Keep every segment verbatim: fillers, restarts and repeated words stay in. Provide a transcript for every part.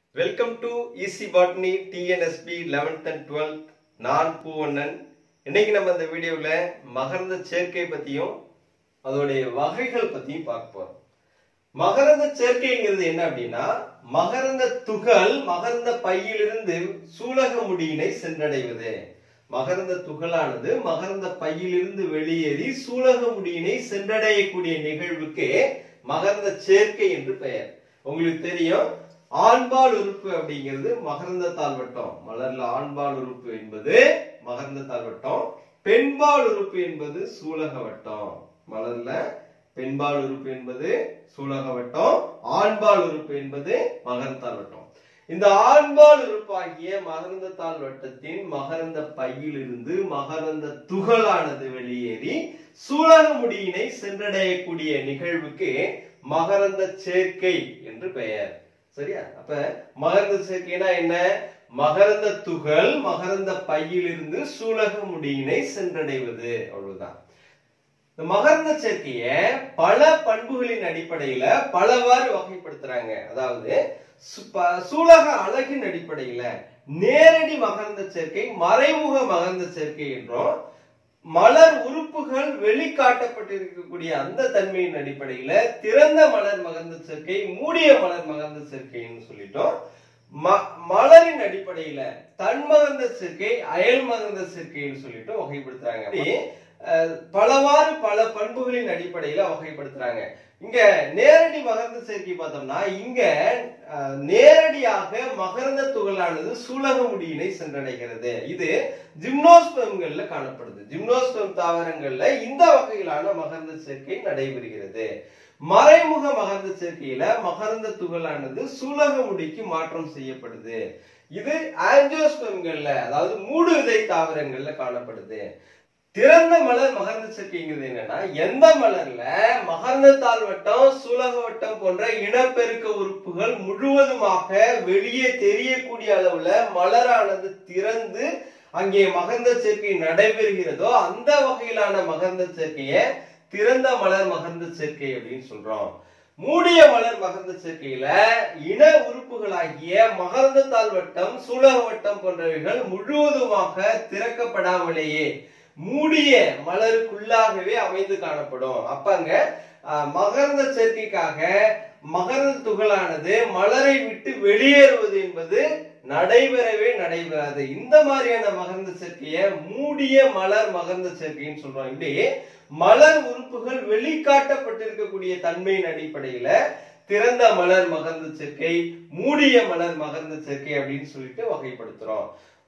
Welcome to easy botany TNSB eleventh and twelfth. நான் பூவண்ணன். இன்னைக்கு நம்ம இந்த வீடியோல மகரந்த சேர்க்கை பத்தியும் அதோடைய வகைகள் பத்தியும் பார்க்க போறோம். மகரந்த சேர்க்கைங்கிறது என்ன அப்படின்னா, மகரந்த துகள் மகரந்த பையிலிருந்து சூலக முடியினை சென்றடைவது. மகரந்த துகளானது மகரந்த பையிலிருந்து வெளியேறி சூலக முடியினை சென்றடையக்கூடிய நிகழ்வுக்கு மகரந்த சேர்க்கை என்று பெயர். உங்களுக்கு தெரியும், ஆண்பால் உறுப்பு அப்படிங்கிறது மகரந்த தாழ்வட்டம். மலர்ல ஆண்பால் உறுப்பு என்பது மகரந்த தாழ்வட்டம், பெண்பால் உறுப்பு என்பது சூலக வட்டம். மலர்ல பெண்பால் உறுப்பு என்பது சூலக வட்டம், ஆண்பால் உறுப்பு என்பது மகரந்த தாழ்வட்டம். இந்த ஆண்பால் உறுப்பாகிய மகரந்த தாழ்வட்டத்தின் மகரந்த பையிலிருந்து மகரந்த துகளானது வெளியேறி சூலக முடியினை சென்றடையக்கூடிய நிகழ்வுக்கு மகரந்த சேர்க்கை என்று பெயர். சரியா? அப்ப மகரந்த சேர்க்கைனா என்ன? மகரந்த துகள் மகரந்த பையிலிருந்து சூலக முடியினை சென்றடைவது, அவ்வளவுதான். இந்த மகரந்த சேர்க்கைய பல பண்புகளின் அடிப்படையில பலவாறு வகைப்படுத்துறாங்க. அதாவது சூலக அலகின் அடிப்படையில நேரடி மகரந்த சேர்க்கை, மறைமுக மகரந்த சேர்க்கை என்றும், மலர் உறுப்புகள் வெளிக்காட்டப்பட்டிருக்கக்கூடிய அந்த தன்மையின் அடிப்படையில திறந்த மலர் மகரந்த சேர்க்கை, மூடிய மலர் மகரந்த சேர்க்கைன்னு சொல்லிட்டோம். மலரின் அடிப்படையில தன்மகரந்த சேர்க்கை, அயல் மகரந்த சேர்க்கைன்னு சொல்லிட்டு வகைப்படுத்துறாங்க. பலவாறு பல பண்புகளின் அடிப்படையில வகைப்படுத்துறாங்க. இங்க நேரடி மகரந்த சேர்க்கை பார்த்தோம்னா, இங்க நேரடியாக மகரந்த துகளானது சூலக முடியினை சென்றடைகிறது. இது ஜிம்னோஸ்பெர்ம்கள்ல காணப்படுது. ஜிம்னோஸ்பெர்ம் தாவரங்கள்ல இந்த வகையிலான மகரந்த சேர்க்கை நடைபெறுகிறது. மறைமுக மகரந்த சேர்க்கையில மகரந்த துகளானது சூலக முடிக்கு மாற்றம் செய்யப்படுது. இது ஆஞ்சியோஸ்பெர்ம்கள்ல, அதாவது மூடு விதை தாவரங்கள்ல காணப்படுது. திறந்த மலர் மகரந்த சேர்க்கைங்கிறது என்னன்னா, எந்த மலர்ல மகரந்த தாழ்வட்டம், சூலக வட்டம் போன்ற இனப்பெருக்க உறுப்புகள் முழுவதுமாக வெளியே தெரியக்கூடிய அளவுல மலரானது திறந்து அங்கே மகரந்த சேர்க்கை நடைபெறுகிறதோ அந்த வகையிலான மகரந்த சேர்க்கைய திறந்த மலர் மகரந்த சேர்க்கை அப்படின்னு சொல்றோம். மூடிய மலர் மகரந்த சேர்க்கையில இன உறுப்புகளாகிய மகரந்த தாழ்வட்டம், சூலக வட்டம் போன்றவைகள் முழுவதுமாக திறக்கப்படாமலேயே மூடிய மலருக்குள்ளாகவே அமைந்து காணப்படும். அப்ப அங்க மகரந்த சேர்க்கைக்காக மகரந்த துகளானது மலரை விட்டு வெளியேறுவது என்பது நடைபெறவே நடைபெறாது. இந்த மாதிரியான மகரந்த சேர்க்கைய மூடிய மலர் மகரந்த சேர்க்கைன்னு சொல்றோம். இப்படி மலர் உறுப்புகள் வெளிக்காட்டப்பட்டிருக்கக்கூடிய தன்மையின் அடிப்படையில திறந்த மலர் மகரந்த சேர்க்கை, மூடிய மலர் மகரந்த சேர்க்கை அப்படின்னு சொல்லிட்டு வகைப்படுத்துறோம்.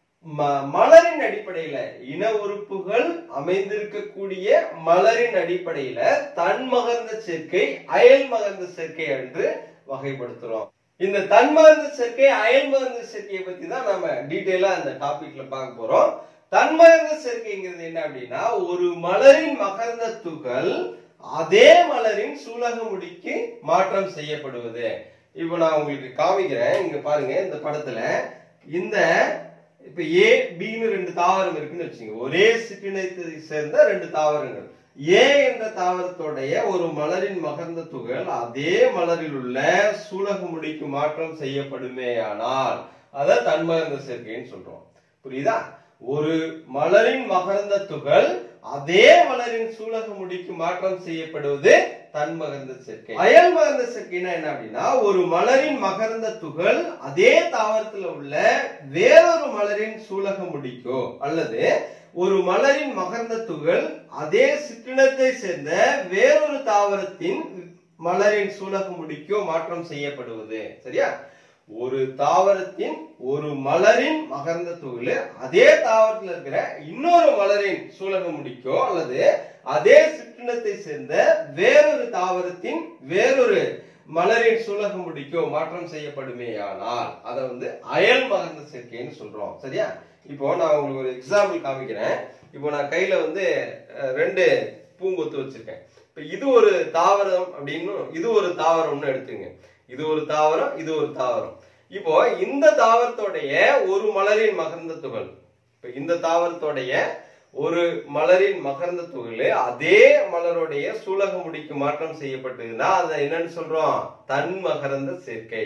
மலரின் அடிப்படையில இன உறுப்புகள் அமைந்திருக்கக்கூடிய மலரின் அடிப்படையில தன் மகரந்த சேர்க்கை, அயல் மகரந்த சேர்க்கை என்று வகைப்படுத்துறோம். இந்த தன்மகரந்த சேர்க்கை, அயல் மகரந்த சேர்க்கையை பத்தி தான் நம்ம டீடைலா அந்த டாபிக்ல பார்க்க போறோம். தன்மகரந்த சேர்க்கைங்கிறது என்ன அப்படின்னா, ஒரு மலரின் மகரந்த துகள் அதே மலரின் சூலக முடிக்கு மாற்றம் செய்யப்படுவது. இப்ப நான் உங்களுக்கு காமிக்கிறேன். இங்க பாருங்க, இந்த படத்துல இந்த இப்ப ஏ பின்னு ரெண்டு தாவரம் இருக்குன்னு வச்சுங்க. ஒரே சிற்றினத்தை சேர்ந்த ரெண்டு தாவரங்கள். ஏ என்ற தாவரத்தோடைய ஒரு மலரின் மகரந்த துகள் அதே மலரில் உள்ள சூலக முடிக்கு மாற்றம் செய்யப்படுமேயானால் அத தன்மகரந்த சேர்க்கைன்னு சொல்றோம். புரியுதா? ஒரு மலரின் மகரந்த துகள் அதே மலரின் சூலக முடிக்கு மாற்றம் செய்யப்படுவது தன்மகரந்த சேர்க்கை. அயல் மகரந்த சேர்க்கைனா என்ன அப்படின்னா, ஒரு மலரின் மகரந்த துகள் அதே தாவரத்துல உள்ள வேறொரு மலரின் சூலக முடிக்கோ அல்லது ஒரு மலரின் மகரந்த துகள் அதே சிற்றினத்தை சேர்ந்த வேறொரு தாவரத்தின் மலரின் சூலக முடிக்கோ மாற்றம் செய்யப்படுவது. சரியா? ஒரு தாவரத்தின் ஒரு மலரின் மகரந்த துகள் அதே தாவரத்தில் இருக்கிற இன்னொரு மலரின் சூலக முடிக்கோ அல்லது அதே சிற்றினத்தை சேர்ந்த வேறொரு தாவரத்தின் வேறொரு மலரின் சூலக முடிக்கோ மாற்றம் செய்யப்படுமேயானால் அத வந்து அயல் மகரந்த சேர்க்கைன்னு சொல்றோம். சரியா? இப்போ நான் உங்களுக்கு ஒரு எக்ஸாம்பிள் காமிக்கிறேன். இப்போ நான் கையில வந்து ரெண்டு பூங்கொத்து வச்சிருக்கேன். இப்ப இது ஒரு தாவரம் அப்படின்னு, இது ஒரு தாவரம்னு எடுத்துங்க. இது ஒரு தாவரம், இது ஒரு தாவரம். இப்போ இந்த தாவரத்தோடைய ஒரு மலரின் மகரந்த துகள், இப்ப இந்த தாவரத்தோடைய ஒரு மலரின் மகரந்த துகள் அதே மலருடைய சூலக முடிக்கு மாற்றம் செய்யப்பட்டதுன்னா அதை என்னன்னு சொல்றோம்? தன் மகரந்த சேர்க்கை.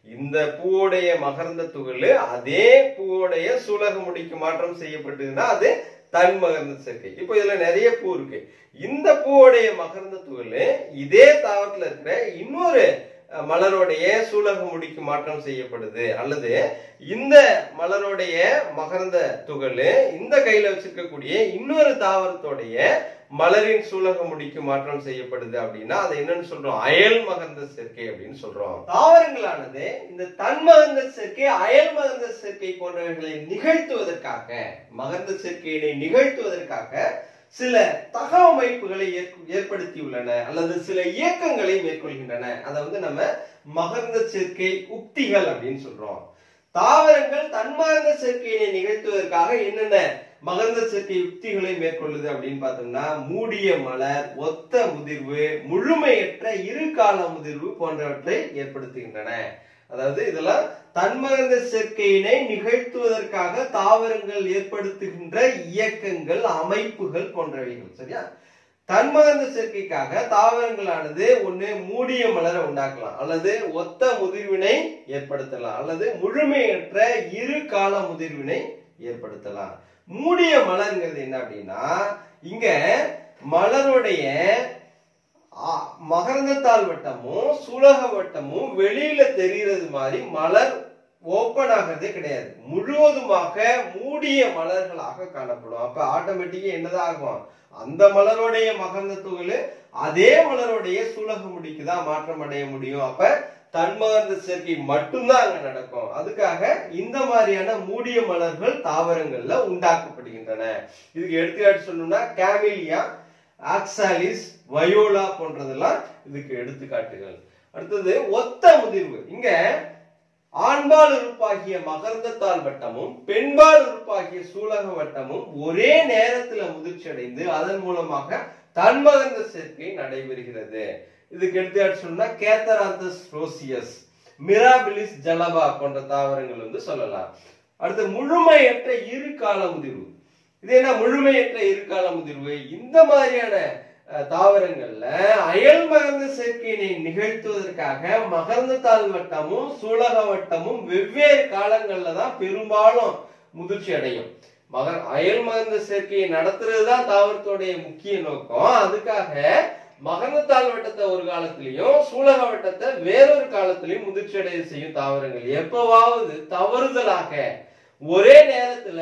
இந்த பூவுடைய மகரந்த துகள் அதே பூவுடைய சூலக முடிக்கு மாற்றம் செய்யப்பட்டதுன்னா அது தன் மகரந்த சேர்க்கை. இப்போ இதுல நிறைய பூ இருக்கு. இந்த பூவுடைய மகரந்த துகள் இதே தாவரத்துல இருக்கிற இன்னொரு மலருடைய சூலக முடிக்கு மாற்றம் செய்யப்படுது, அல்லது இந்த மலருடைய மகரந்த துகள் இந்த கையில வச்சிருக்கக்கூடிய இன்னொரு தாவரத்தோடைய மலரின் சூலக முடிக்கு மாற்றம் செய்யப்படுது அப்படின்னா அதை என்னன்னு சொல்றோம்? அயல் மகரந்த சேர்க்கை அப்படின்னு சொல்றோம். தாவரங்களானது இந்த தன்மகரந்த சேர்க்கை, அயல் மகரந்த சேர்க்கை போன்றவைகளை நிகழ்த்துவதற்காக, மகரந்த சேர்க்கையினை நிகழ்த்துவதற்காக சில தகவமைப்புகளை ஏற்படுத்தியுள்ளன அல்லது சில இயக்கங்களை மேற்கொள்கின்றன. அதை வந்து நம்ம மகரந்த சேர்க்கை உத்திகள் அப்படின்னு சொல்றோம். தாவரங்கள் தன்மகரந்த சேர்க்கையினை நிகழ்த்துவதற்காக என்னென்ன மகரந்த சேர்க்கை உத்திகளை மேற்கொள்ளுது அப்படின்னு பார்த்தோம்னா, மூடிய மலர், ஒத்த முதிர்வு, முழுமையற்ற இரு கால முதிர்வு போன்றவற்றை ஏற்படுத்துகின்றன. அதாவது இதெல்லாம் தன்மகரந்த சேர்க்கையினை நிகழ்த்துவதற்காக தாவரங்கள் ஏற்படுத்துகின்ற இயக்கங்கள், அமைப்புகள் போன்றவைகள். சரியா? தன்மகரந்த சேர்க்கைக்காக தாவரங்களானது ஒண்ணு மூடிய மலரை உண்டாக்கலாம், அல்லது ஒத்த முதிர்வினை ஏற்படுத்தலாம், அல்லது முழுமையற்ற இரு கால முதிர்வினை ஏற்படுத்தலாம். மூடிய மலர்ங்கிறது என்ன அப்படின்னா, இங்க மலருடைய மகரந்தத்தாள் வட்டமும் சூலக வட்டமும் வெளியில தெரிகிறது மாதிரி மலர் ஓப்பன் ஆகிறதே கிடையாது, முழுவதுமாக மூடிய மலர்களாக காணப்படும். அப்ப ஆட்டோமேட்டிக்கா என்னதான் ஆகும்? அந்த மலருடைய மகரந்த துகள் அதே மலருடைய சூலக முடிக்கு தான் மாற்றம் அடைய முடியும். அப்ப தன்மகரந்த சேர்க்கை மட்டும்தான் அங்க நடக்கும். அதுக்காக இந்த மாதிரியான மூடிய மலர்கள் தாவரங்கள்ல உண்டாக்கப்படுகின்றன. இதுக்கு எடுத்துக்காட்டு சொல்லணும்னா கேமிலியா, ஆக்சாலிஸ், வயோலா போன்றதெல்லாம் இதுக்கு எடுத்துக்காட்டுகள். அடுத்தது ஒத்த முதிர்வு. இங்க ஆண்பால் உறுப்பாகிய மகரந்தத்தாள் வட்டமும் பெண்பால் உறுப்பாகிய சூலக வட்டமும் ஒரே நேரத்துல முதிர்ச்சி அடைந்து அதன் மூலமாக தன்மகரந்த சேர்க்கை நடைபெறுகிறது. இதுக்கு எடுத்துக்காட்டு சொன்னா கேத்தராந்தஸ் ரோசியஸ், மிராபிலிஸ் ஜலபா போன்ற தாவரங்கள் வந்து சொல்லலாம். அடுத்து முழுமையற்ற இரு கால முதிர்வு. இது என்ன முழுமையற்ற இரு கால முதிர்வு? இந்த மாதிரியான தாவரங்கள்ல அயல் மகரந்த சேர்க்கையினை நிகழ்த்துவதற்காக மகரந்தத்தாள் வட்டமும் சூலக வட்டமும் வெவ்வேறு காலங்கள்ல தான் பெரும்பாலும் முதிர்ச்சி அடையும். மகர் அயல் மகரந்த சேர்க்கையை நடத்துறதுதான் தாவரத்தோடைய முக்கிய நோக்கம். அதுக்காக மகரந்தத்தாள் வட்டத்தை ஒரு காலத்திலையும் சூலக வட்டத்தை வேறொரு காலத்திலையும் முதிர்ச்சி அடைய செய்யும் தாவரங்கள். எப்பவாவது தவறுதலாக ஒரே நேரத்துல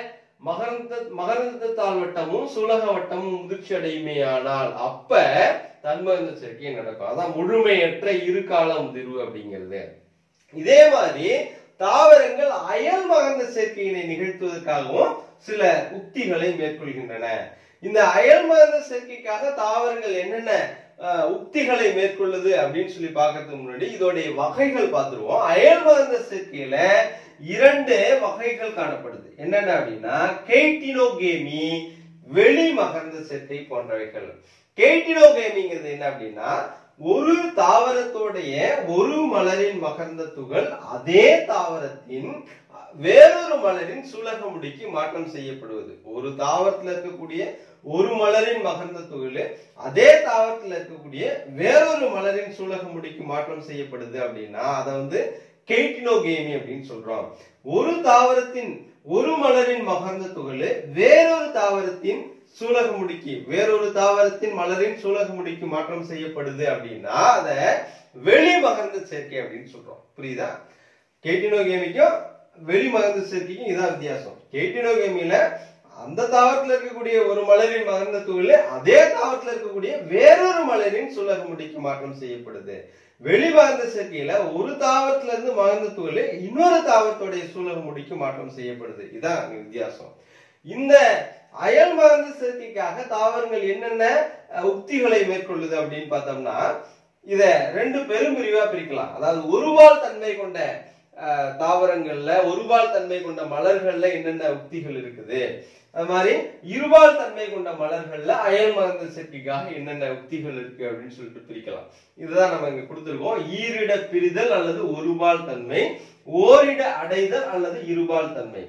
மகரந்த மகரந்தத்தாள் வட்டமும் சூலக வட்டமும் முதிர்ச்சி அடையுமே ஆனால் அப்ப தன்மகரந்த சேர்க்கை நடக்கும். அதான் முழுமையற்ற இரு கால முதிர்வு அப்படிங்கிறது. இதே மாதிரி தாவரங்கள் அயல் மகரந்த சேர்க்கையினை நிகழ்த்துவதற்காகவும் சில உத்திகளை மேற்கொள்கின்றன. இந்த அயல் மகரந்த சேர்க்கைக்காக தாவரங்கள் என்னென்ன உத்திகளை மேற்கொள்ளுது அப்படின்னு சொல்லி பார்க்கறதுக்கு முன்னாடி இதோடைய வகைகள் பார்த்துருவோம். அயல் மகரந்த சேர்க்கையில இரண்டு வகைகள் காணப்படுது. என்னென்ன அப்படின்னா கெய்டினோகேமி, வெளி மகரந்த சேர்க்கை போன்றவைகள். கெய்டினோகேமிங்கிறது என்ன அப்படின்னா, ஒரு தாவரத்தோடைய ஒரு மலரின் மகரந்த துகள் அதே தாவரத்தின் வேறொரு மலரின் சூலக முடிக்கு மாற்றம் செய்யப்படுவது. ஒரு தாவரத்துல இருக்கக்கூடிய ஒரு மலரின் மகரந்த துகள் அதே தாவரத்துல இருக்கக்கூடிய வேறொரு மலரின் சூலக முடிக்கு மாற்றம் செய்யப்படுது அப்படின்னா அதை வந்து கெய்டினோகேமி அப்படின்னு சொல்றோம். ஒரு தாவரத்தின் ஒரு மலரின் மகரந்த துகள் வேறொரு தாவரத்தின் சூலக முடிக்கு வேறொரு தாவரத்தின் மலரின் சூலக முடிக்கு மாற்றம் செய்யப்படுது அப்படின்னா அத வெளி மகரந்த சேர்க்கை அப்படின்னு சொல்றோம். புரியுதா? கெய்டினோகேமிக்கும் வெளி மகரந்த சேர்க்கைக்கும் இதான் வித்தியாசம். கெய்டினோகேமியில அந்த தாவரத்துல இருக்கக்கூடிய ஒரு மலரின் மகரந்த துகள் அதே தாவரத்துல இருக்கக்கூடிய வேறொரு மலரின் சூலக முடிக்கு மாற்றம் செய்யப்படுது. வெளி மகரந்த சேர்க்கையில ஒரு தாவரத்துல இருந்து மகரந்த துகள் இன்னொரு தாவரத்துடைய சூலக முடிக்கு மாற்றம் செய்யப்படுது. இதான் வித்தியாசம். இந்த அயல் மகரந்த சேர்க்கைக்காக தாவரங்கள் என்னென்ன உத்திகளை மேற்கொள்ளுது அப்படின்னு பார்த்தோம்னா இத ரெண்டு பெரும் பிரிவா பிரிக்கலாம். அதாவது ஒருவாள் தன்மை கொண்ட தாவரங்கள்ல ஒருவாள் தன்மை கொண்ட மலர்கள்ல என்னென்ன உத்திகள் இருக்குது, அது மாதிரி இருவாள் தன்மை கொண்ட மலர்கள்ல அயல் மகரந்த சேர்க்கைக்காக என்னென்ன உத்திகள் இருக்கு அப்படின்னு சொல்லிட்டு பிரிக்கலாம். இதுதான் நம்ம இங்க கொடுத்திருக்கோம். ஈரிட பிரிதல் அல்லது ஒருவாள் தன்மை, ஓரிட அடைதல் அல்லது இருவாள் தன்மை.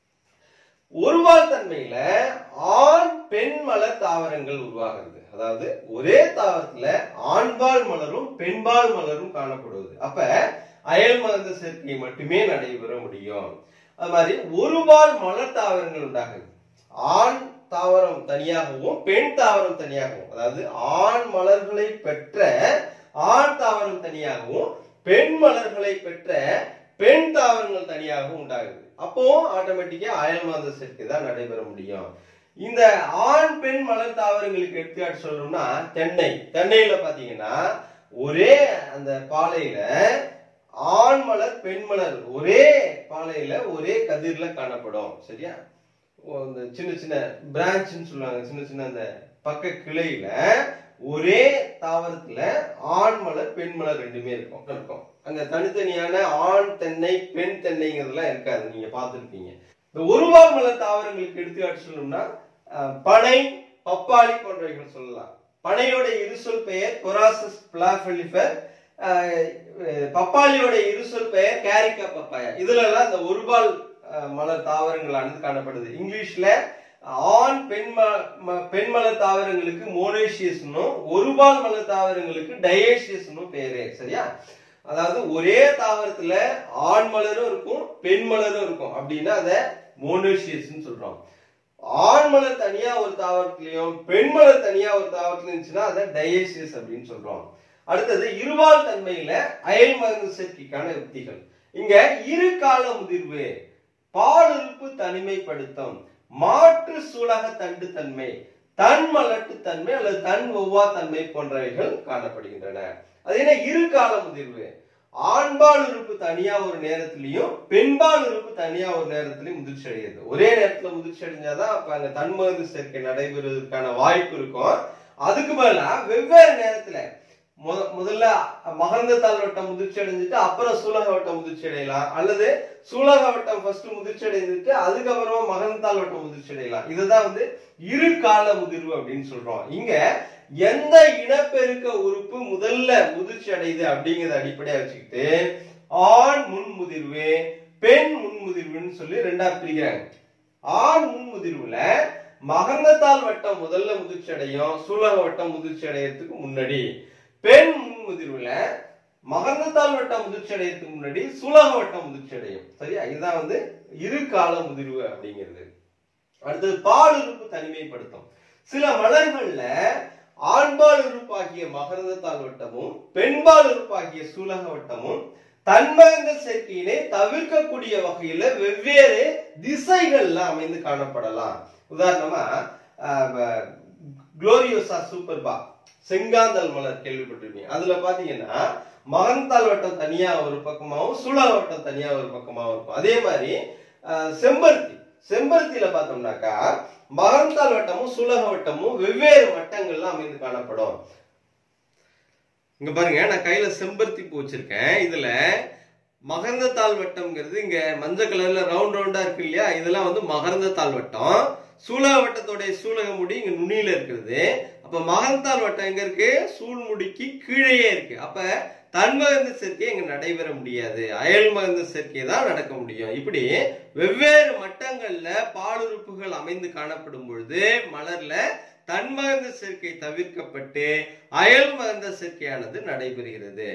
ஒருவாள் தன்மையில ஆண் பெண் மலர் தாவரங்கள் உருவாகிறது. அதாவது ஒரே தாவரத்துல ஆண்பால் மலரும் பெண்பால் மலரும் காணப்படுவது. அப்ப அயல் மகரந்த சேர்க்கை மட்டுமே நடைபெற முடியும். அது மாதிரி ஒருபால் மலர் தாவரங்கள் உண்டாகுது. ஆண் தாவரம் தனியாகவும் பெண் தாவரம் தனியாகவும், அதாவது ஆண் மலர்களை பெற்ற ஆண் தாவரம் தனியாகவும் பெண் மலர்களை பெற்ற பெண் தாவரங்கள் தனியாகவும் உண்டாகுது. அப்போ ஆட்டோமேட்டிக்கா அயல் மகரந்த சேர்க்கை தான் நடைபெற முடியும். இந்த ஆண் பெண் மலர் தாவரங்களுக்கு எடுத்துக்காட்டு சொல்லணும்னா தென்னை. தென்னையில பாத்தீங்கன்னா ஒரே அந்த பாலையில ஆண் மலர் பெண் மலர் ஒரே பாலையில ஒரே கதிர்ல காணப்படும். சரியா? இந்த சின்ன சின்ன பிரான்ச்னு சொல்லுவாங்க, சின்ன சின்ன அந்த பக்க கிளையில ஒரே தாவரத்துல ஆண் மலர் பெண் மலர் ரெண்டுமே இருக்கும் இருக்கும் அங்க தனித்தனியான ஆண் தென்னை பெண் தென்னைங்கிறதுலாம் இருக்காது. நீங்க பார்த்துருப்பீங்க. இந்த ஒருவால் மலர் தாவரங்களுக்கு எடுத்துக்காட்டு சொல்லணும்னா பனை, பப்பாளி போன்றவைகள் சொல்லலாம். பனையோட இருசொல் பெயர் கொராசஸ் பிளாஃபெலிஃபர், பப்பாளியோட இருசொல் பெயர் கேரிக்கா பப்பாயா. இதுல எல்லாம் இந்த ஒருபால் மலர் தாவரங்களானது காணப்படுது. இங்கிலீஷ்ல ஆண் பெண் பெண் மலர் தாவரங்களுக்கு மோனோசியஸ்னும் ஒருபால் மலர் தாவரங்களுக்கு டயேசியஸ்னும் பேரு. சரியா? அதாவது ஒரே தாவரத்துல ஆண் மலரும் இருக்கும் பெண் மலரும் இருக்கும் அப்படின்னா அத மோனோசியஸ் சொல்றோம். ஆண் மலர் தனியா ஒரு தாவரத்திலையும் பெண் மலர் தனியா ஒரு தாவரத்துல இருந்துச்சுன்னா அதை டயேசியஸ் அப்படின்னு சொல்றோம். அடுத்தது இருவால் தன்மையில அயல் மகரந்த சேர்க்கைக்கான யுக்திகள். இங்க இரு கால முதிர்வு, பாலுறுப்பு தனிமைப்படுத்தும், மாற்று சூலக தண்டு தன்மை, தன் மலட்டு தன்மை அல்லது தன் ஒவ்வா தன்மை போன்றவைகள் காணப்படுகின்றன. அது என்ன இரு கால முதிர்வு? ஆண்பால் உறுப்பு தனியா ஒரு நேரத்திலையும் பெண்பால் உறுப்பு தனியா ஒரு நேரத்திலையும் முதிர்ச்சி அடைகிறது. ஒரே நேரத்துல முதிர்ச்சி அடைஞ்சாதான் அப்ப அங்க தன்மகரந்த சேர்க்கை நடைபெறுவதற்கான வாய்ப்பு இருக்கும். அதுக்கு பதிலா வெவ்வேறு நேரத்துல முதல்ல மகரந்த தாள் வட்டம் முதிர்ச்சி அடைஞ்சிட்டு அப்புறம் சூலக வட்டம் முதிர்ச்சி அடையலாம், அல்லது சூலக வட்டம் ஃபர்ஸ்ட் முதிர்ச்சி அடைஞ்சிட்டு அதுக்கப்புறமா மகரந்த தாள் வட்டம் முதிர்ச்சி அடையலாம். இதுதான் வந்து இரு கால முதிர்வு அப்படின்னு சொல்றோம். இங்க எந்த இனப்பெருக்க உறுப்பு முதல்ல முதிர்ச்சி அடையுது அப்படிங்கறத அடிப்படையா வச்சுக்கிட்டு ஆண் முன்முதிர்வு பெண் முன்முதிர்வுன்னு சொல்லி ரெண்டா பிரிக்கிறாங்க. ஆண் முன்முதிர்வுல மகரந்தத்தாள் வட்டம் முதல்ல முதிர்ச்சி அடையும், சூலக வட்டம் முதிர்ச்சி அடையறதுக்கு முன்னாடி. பெண் முன்முதிர்வுல மகரந்தத்தாள் வட்டம் முதிர்ச்சி அடையறதுக்கு முன்னாடி சூலக வட்டம் முதிர்ச்சி அடையும். சரியா? இதுதான் வந்து இரு கால முதிர்வு அப்படிங்கிறது. அடுத்தது பால் உறுப்பு தனிமைப்படுத்தும். சில மலர்கள்ல ஆண்பால் உறுப்பாகிய மகரந்தத்தாள் வட்டமும் பெண்பால் உறுப்பாகிய சூலக வட்டமும் தன்மகரந்த சேர்க்கையினை தவிர்க்கக்கூடிய வகையில வெவ்வேறு திசைகள்ல அமைந்து காணப்படலாம். உதாரணமா குளோரியோசா சூப்பர்பா செங்காந்தல் மலர் கேள்விப்பட்டிருப்பீங்க. அதுல பாத்தீங்கன்னா மகரந்தத்தாள் வட்டம் தனியா ஒரு பக்கமாவும் சூலக வட்டம் தனியா ஒரு பக்கமாவும் இருக்கும். அதே மாதிரி செம்பருத்தி செம்பருத்தியில பார்த்தோம்னாக்கா மகரந்தத்தாள் வட்டமும் சூலக வட்டமும் வெவ்வேறு வட்டங்கள்ல அமைந்து காணப்படும். இங்க பாருங்க, நான் கையில செம்பருத்தி பூ வச்சிருக்கேன். இதுல மகரந்தத்தாள் வட்டம்ங்கிறது இங்க மஞ்சள் கலர்ல ரவுண்ட் ரவுண்டா இருக்கு இல்லையா, இதெல்லாம் வந்து மகரந்தத்தாள் வட்டம். சூலக வட்டத்தோடைய சூலக முடி இங்க நுனியில இருக்கிறது. அப்ப மகரந்தத்தாள் வட்டம் எங்க இருக்கு? சூழ்முடிக்கு கீழே இருக்கு. அப்ப தன்மகரந்த சேர்க்கை இங்க நடைபெற முடியாது, அயல் மகரந்த சேர்க்கை தான் நடக்க முடியும். இப்படி வெவ்வேறு மட்டங்கள்ல பாலுறுப்புகள் அமைந்து காணப்படும் பொழுது மலர்ல தன்மகரந்த சேர்க்கை தவிர்க்கப்பட்டு அயல் மகரந்த சேர்க்கையானது நடைபெறுகிறது.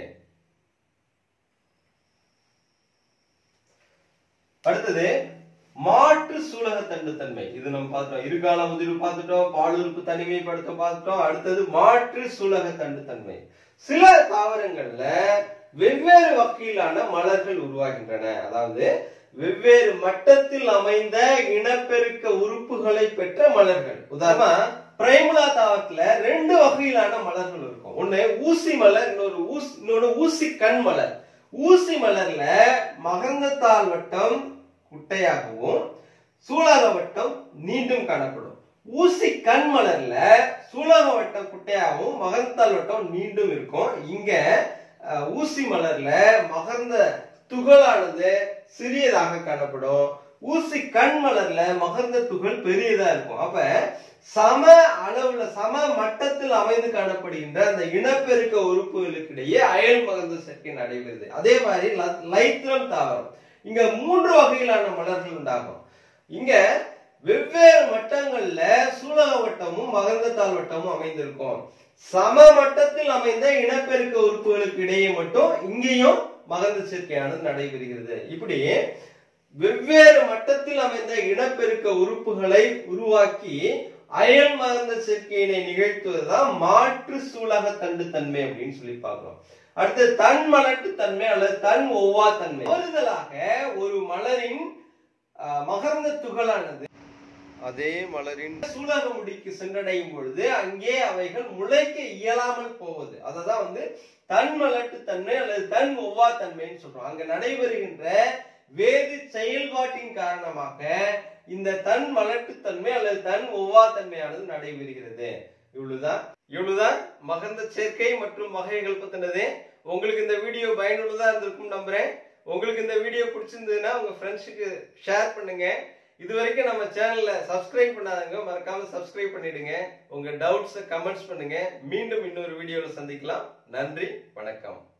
அடுத்தது மாற்று சூலக தண்டு தன்மை. இது நம்ம பார்த்துட்டோம். இருகால முதிர்வு பார்த்துட்டோம், பாலுறுப்பு தனிமைப்படுத்த பார்த்துட்டோம். அடுத்தது மாற்று சூலக தண்டு தன்மை. சில தாவரங்கள்ல வெவ்வேறு வகையிலான மலர்கள் உருவாகின்றன. அதாவது வெவ்வேறு மட்டத்தில் அமைந்த இனப்பெருக்க உறுப்புகளை பெற்ற மலர்கள். உதாரணமா பிரைமுலா தாவரத்துல ரெண்டு வகையிலான மலர்கள் இருக்கும். ஒண்ணு ஊசி மலர், இன்னொரு ஊசி இன்னொன்னு ஊசி கண் மலர். ஊசி மலர்ல மகரந்தத்தாள் வட்டம் குட்டையாகவும் சூலக வட்டம் நீண்டும் காணப்படும். ஊசி கண் மலர்ல சூலக வட்டம் குட்டையாகவும் மகரந்தத்தாள் வட்டம் நீண்டும் இருக்கும். இங்க ஊசி மலர்ல மகரந்த துகளானது சிறியதாக காணப்படும். ஊசி கண் மலர்ல மகரந்த துகள் பெரியதா இருக்கும். அப்ப சம அளவுல சம மட்டத்தில் அமைந்து காணப்படுகின்ற அந்த இனப்பெருக்க உறுப்புகளுக்கு இடையே அயல் மகரந்த சேர்க்கை நடைபெறுது. அதே மாதிரி லைத்ரம் தாவரம், இங்க மூன்று வகையிலான மலர்கள் உண்டாகும். இங்க வெவ்வேறு மட்டங்கள்ல சூலக வட்டமும் மகரந்தத்தாள் வட்டமும் அமைந்திருக்கும். சம மட்டத்தில் அமைந்த இனப்பெருக்க உறுப்புகளுக்கு இடையே மட்டும் இங்கேயும் மகரந்த சேர்க்கையானது நடைபெறுகிறது. இப்படி வெவ்வேறு மட்டத்தில் அமைந்த இனப்பெருக்க உறுப்புகளை உருவாக்கி அயல் மகரந்த சேர்க்கையினை நிகழ்த்துவதுதான் மாற்று சூலக தண்டு தன்மை அப்படின்னு சொல்லி பார்க்கிறோம். அடுத்து தன் மலட்டு தன்மை அல்லது தன் ஒவ்வா தன்மை. கூடுதலாக ஒரு மலரின் மகரந்த துகளானது அதே மலரின் சூலக முடிக்கு சென்றடையும் பொழுது அங்கே அவைகள் முளைக்க இயலாமல் போவது, அததான் வந்து தன் மலட்டு தன்மை அல்லது தன் ஒவ்வா தன்மைன்னு சொல்றோம். அங்க நடைபெறுகின்ற வேதி செயல்பாட்டின் காரணமாக இந்த தன் மலட்டுத்தன்மை அல்லது தன் ஒவ்வா தன்மையானது நடைபெறுகிறது. இவ்வளவுதான் இவ்வளவுதான் மகரந்த சேர்க்கை மற்றும் வகைகள் பத்தினது. உங்களுக்கு இந்த வீடியோ பயனுள்ளதா இருந்திருக்கும் நம்புறேன். உங்களுக்கு இந்த வீடியோ பிடிச்சிருந்ததுன்னா உங்க ஃப்ரெண்ட்ஸுக்கு ஷேர் பண்ணுங்க. இது வரைக்கும் நம்ம சேனல்ல சப்ஸ்கிரைப் பண்ணாதவங்க மறக்காம சப்ஸ்கிரைப் பண்ணிடுங்க. உங்க டவுட்ஸ் கமெண்ட்ஸ் பண்ணுங்க. மீண்டும் இன்னொரு வீடியோல சந்திக்கலாம். நன்றி, வணக்கம்.